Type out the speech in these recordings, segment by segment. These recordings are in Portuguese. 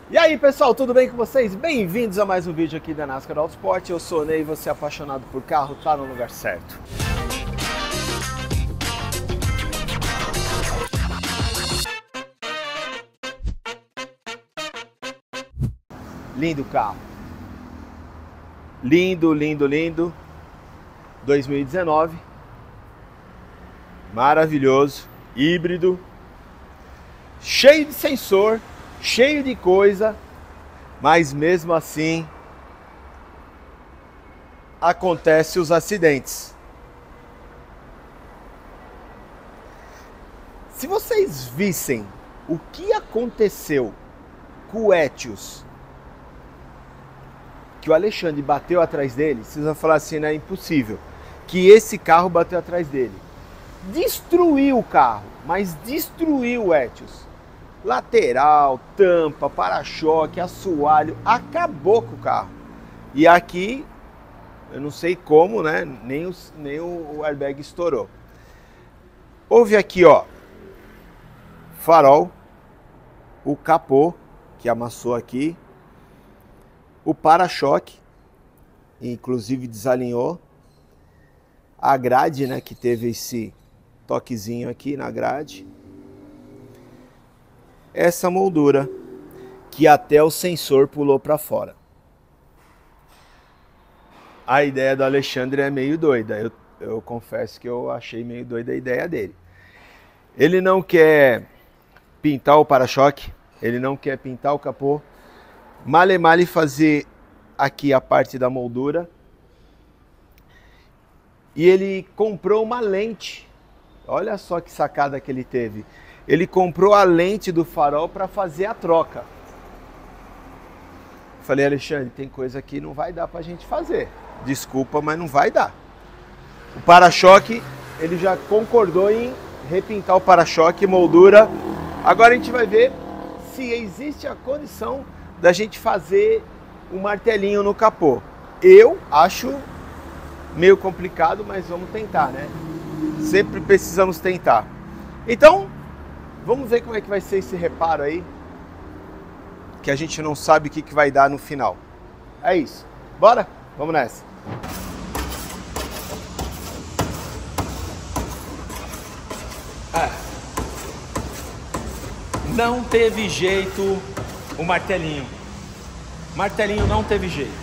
E aí pessoal, tudo bem com vocês? Bem-vindos a mais um vídeo aqui da NASCAR Autosport. Eu sou o Ney, você é apaixonado por carro, tá no lugar certo. Lindo carro. Lindo, lindo, lindo. 2019. Maravilhoso. Híbrido. Cheio de sensor. Cheio de coisa, mas mesmo assim acontecem os acidentes. Se vocês vissem o que aconteceu com o Etios, que o Alexandre bateu atrás dele, vocês vão falar assim, não é impossível, que esse carro bateu atrás dele. Destruiu o carro, mas destruiu o Etios. Lateral, tampa, para-choque, assoalho, acabou com o carro. E aqui, eu não sei como, né? Nem o airbag estourou. Houve aqui, ó, farol, o capô, que amassou aqui, o para-choque, inclusive desalinhou, a grade, né? Que teve esse toquezinho aqui na grade. Essa moldura, que até o sensor pulou para fora. A ideia do Alexandre é meio doida, eu confesso que eu achei meio doida a ideia dele. Ele não quer pintar o para-choque, ele não quer pintar o capô, male fazer aqui a parte da moldura. E ele comprou uma lente, olha só que sacada que ele teve. Ele comprou a lente do farol para fazer a troca. Falei, Alexandre, tem coisa que não vai dar para a gente fazer. Desculpa, mas não vai dar. O para-choque, ele já concordou em repintar o para-choque, moldura. Agora a gente vai ver se existe a condição da gente fazer um martelinho no capô. Eu acho meio complicado, mas vamos tentar, né? Sempre precisamos tentar. Então, vamos ver como é que vai ser esse reparo aí, que a gente não sabe o que vai dar no final. É isso. Bora? Vamos nessa. Não teve jeito o martelinho. Martelinho não teve jeito.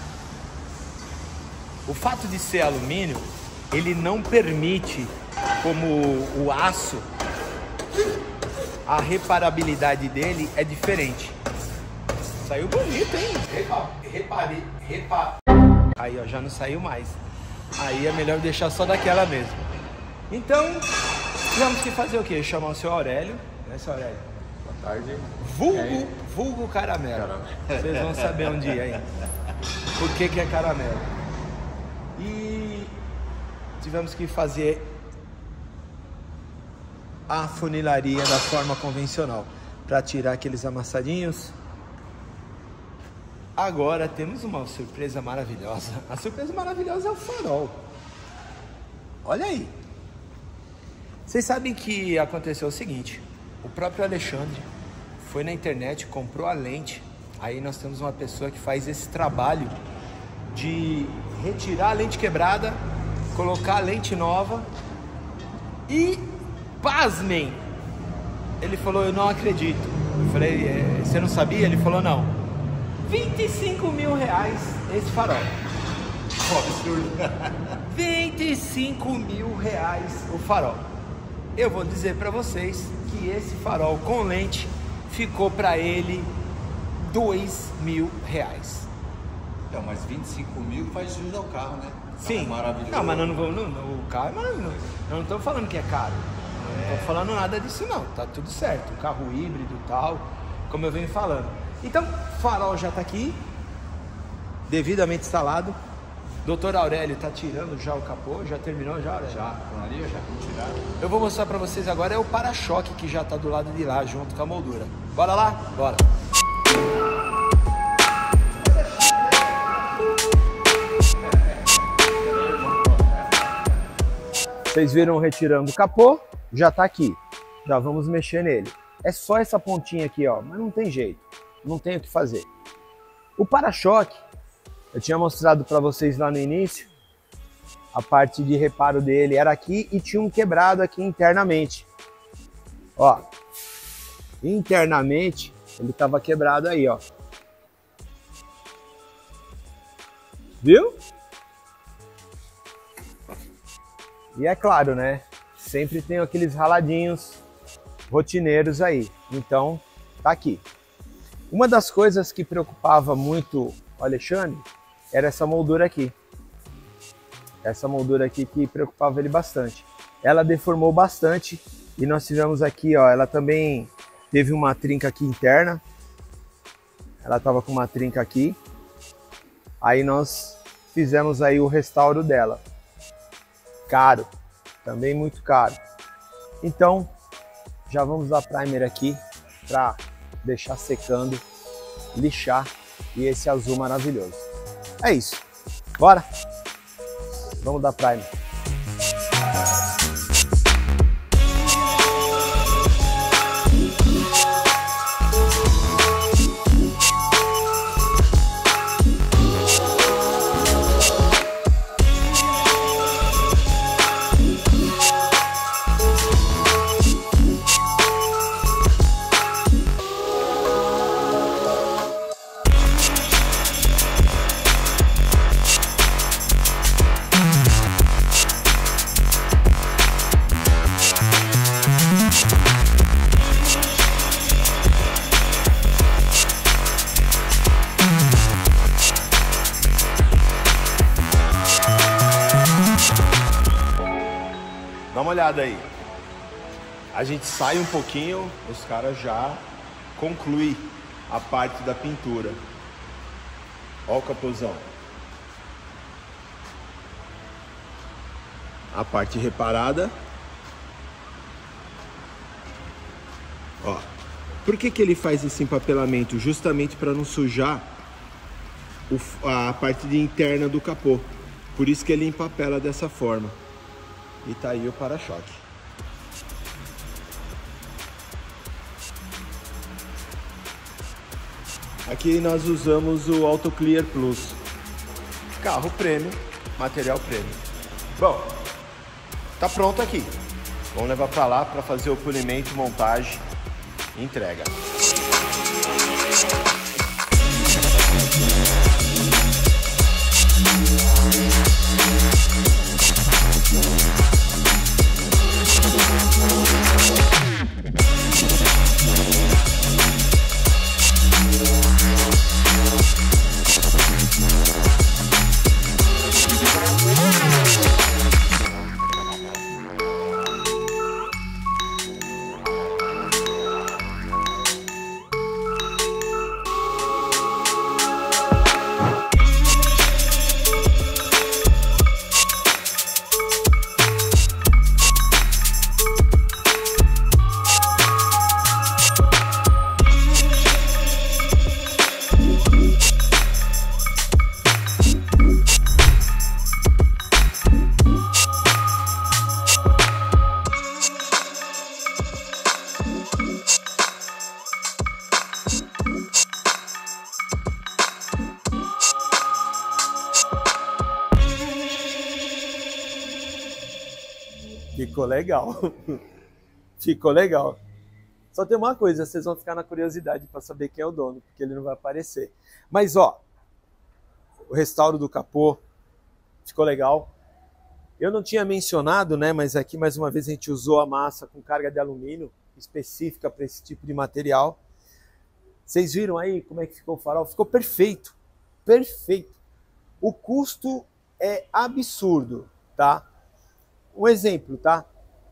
O fato de ser alumínio, ele não permite, como o aço, a reparabilidade dele é diferente. Saiu bonito, hein? Reparei. Aí, ó, já não saiu mais. Aí é melhor deixar só daquela mesmo. Então, tivemos que fazer o quê? Chamar o seu Aurélio, né, seu Aurélio? Boa tarde. Vulgo caramelo. Vocês vão saber um dia aí. Por que é caramelo? E tivemos que fazer a funilaria da forma convencional para tirar aqueles amassadinhos. Agora temos uma surpresa maravilhosa. A surpresa maravilhosa é o farol. Olha aí. Vocês sabem que aconteceu o seguinte: o próprio Alexandre foi na internet, comprou a lente. Aí nós temos uma pessoa que faz esse trabalho de retirar a lente quebrada, colocar a lente nova e, pasmem, ele falou, eu não acredito. Eu falei, você não sabia? Ele falou, não. 25 mil reais esse farol. Oh, absurdo. 25 mil reais o farol. Eu vou dizer para vocês que esse farol com lente ficou para ele 2 mil reais. Então, mas 25 mil faz jus ao carro, né? Sim. Maravilhoso. Não, mas o carro é maravilhoso. Eu não estou falando que é caro. Não estou falando nada disso não. Tá tudo certo. Um carro híbrido e tal, como eu venho falando. Então, o farol já está aqui, devidamente instalado. Doutor Aurélio está tirando já o capô, já terminou já? Aurélio? Já, ali já tiraram. Eu vou mostrar para vocês agora é o para-choque que já está do lado de lá, junto com a moldura. Bora lá? Bora! Vocês viram retirando o capô, já está aqui. Já vamos mexer nele. É só essa pontinha aqui, ó, mas não tem jeito. não tem o que fazer. O para-choque, eu tinha mostrado para vocês lá no início, a parte de reparo dele era aqui e tinha um quebrado aqui internamente. Ó, internamente ele estava quebrado aí, ó. Viu? E é claro, né? Sempre tem aqueles raladinhos rotineiros aí. Então, tá aqui. Uma das coisas que preocupava muito o Alexandre era essa moldura aqui. Essa moldura aqui que preocupava ele bastante. Ela deformou bastante e nós tivemos aqui, ó, ela também teve uma trinca aqui interna. Ela tava com uma trinca aqui. Aí nós fizemos aí o restauro dela. Caro, também muito caro. Então, já vamos dar primer aqui para deixar secando, lixar e esse azul maravilhoso. É isso. Bora? Vamos dar primer. Dá uma olhada aí. A gente sai um pouquinho, os caras já concluem a parte da pintura. Ó o capozão. A parte reparada. Ó. Por que que ele faz esse empapelamento? Justamente para não sujar a parte interna do capô. Por isso que ele empapela dessa forma. E tá aí o para-choque. Aqui nós usamos o Auto Clear Plus. Carro premium, material premium. Bom, tá pronto aqui. Vamos levar para lá para fazer o polimento, montagem e entrega. Ficou legal. Ficou legal. Só tem uma coisa, vocês vão ficar na curiosidade para saber quem é o dono, porque ele não vai aparecer. Mas ó, o restauro do capô ficou legal. Eu não tinha mencionado, né, mas aqui mais uma vez a gente usou a massa com carga de alumínio específica para esse tipo de material. Vocês viram aí como é que ficou o farol? Ficou perfeito. Perfeito. O custo é absurdo, tá? Um exemplo, tá?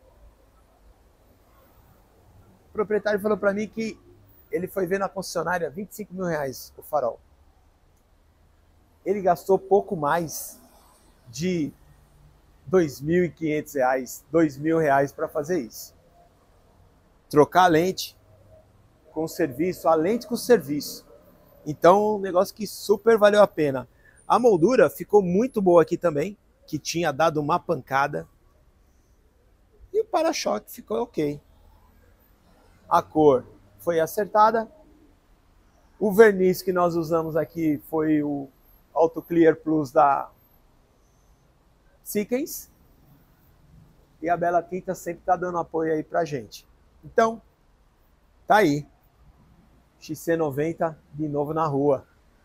O proprietário falou para mim que ele foi ver na concessionária 25 mil reais o farol. Ele gastou pouco mais de 2.500 reais, 2.000 reais para fazer isso. Trocar a lente com o serviço, a lente com o serviço. Então, um negócio que super valeu a pena. A moldura ficou muito boa aqui também, que tinha dado uma pancada. E o para-choque ficou ok. A cor foi acertada. O verniz que nós usamos aqui foi o Auto Clear Plus da Sikkens. E a Bela Tinta sempre está dando apoio aí pra gente. Então, tá aí. XC90 de novo na rua.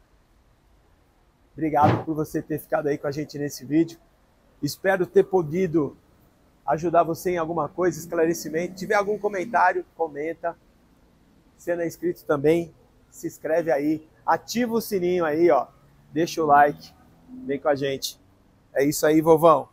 Obrigado por você ter ficado aí com a gente nesse vídeo. Espero ter podido ajudar você em alguma coisa, esclarecimento. Se tiver algum comentário, comenta. Se não é inscrito também, se inscreve aí. Ativa o sininho aí, ó. Deixa o like. Vem com a gente. É isso aí, vovão.